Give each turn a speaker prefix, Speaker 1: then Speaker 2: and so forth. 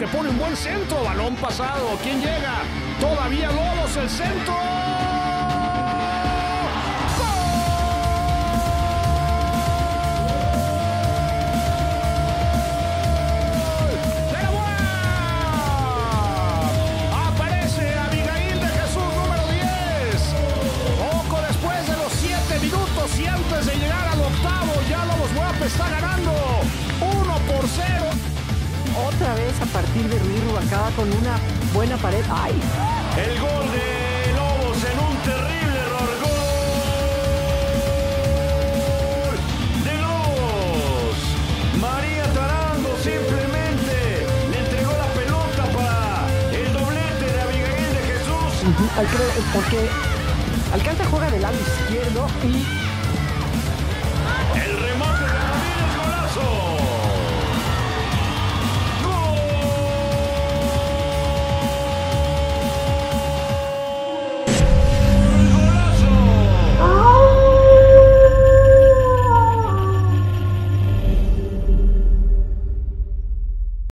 Speaker 1: pone un buen centro, balón pasado. ¿Quién llega? Todavía Lobos, el centro. Y antes de llegar al octavo, ya Lobos WAP está ganando 1-0.
Speaker 2: Otra vez a partir de Ruiz Rubalcaba con una buena pared. ¡Ay!
Speaker 3: El gol de Lobos en un terrible error. ¡Gol de Lobos! María Tarango simplemente le entregó la pelota para el doblete de Abigail de Jesús.
Speaker 2: Porque Alcántara juega del lado izquierdo y